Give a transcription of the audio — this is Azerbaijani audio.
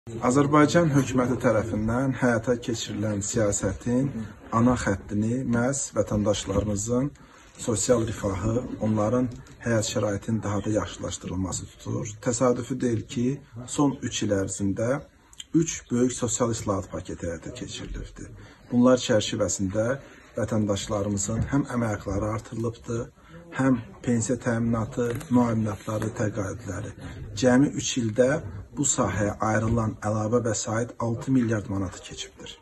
Azərbaycan hökuməti tərəfindən həyata keçirilən siyasətin ana xəttini məhz vətəndaşlarımızın sosial rifahı, onların həyat şəraitinin daha da yaxşılaşdırılması tutur. Təsadüfi deyil ki, son 3 il ərzində 3 böyük sosial islahat paketi həyata keçirilibdir. Bunlar çərçivəsində vətəndaşlarımızın həm əmək haqları artırılıbdır, həm pensiya təminatı, müavinətləri, təqaüdləri. Cəmi 3 ildə bu sahəyə ayrılan əlavə vəsait 6 milyard manatı keçibdir.